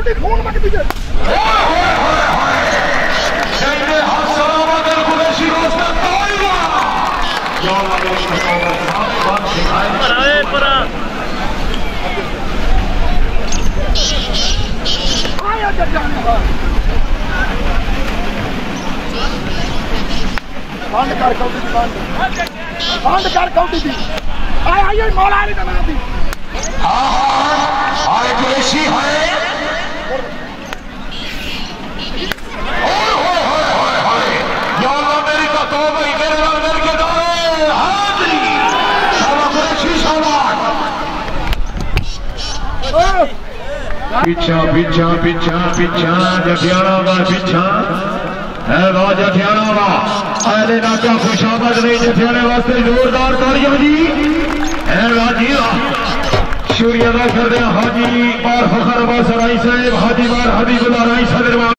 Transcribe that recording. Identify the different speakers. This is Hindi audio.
Speaker 1: दी खून मकदी है
Speaker 2: शेरे हसरावा दिल कुरैशी रोस्ता ताईवा या अल्लाह मेरे शहजादे साहब बात सिखाए
Speaker 3: पराए परा
Speaker 1: आया जाने बंद कर कौटी दी बंद कर कौटी दी आया मौला अली दा नाम दी
Speaker 2: हाँ हाय कुरैशी है या अल्लाह मेरी का तौबा ही मेरे नाल मेरे के दारे हाजिरी शाबाश कुरैशी शाबाश पीछा पीछा पीछा पीछा जठियाना का पीछा है वाह जठियाना वाह अहले नाका खुशामद नहीं जठियाने वास्ते जोरदार तालियां जी है वाह जी वाह शुक्रिया अदा कर रहे हाजी बार फखर अब्बास राई साहब हाजी बार हबीबुल्लाह राई साहब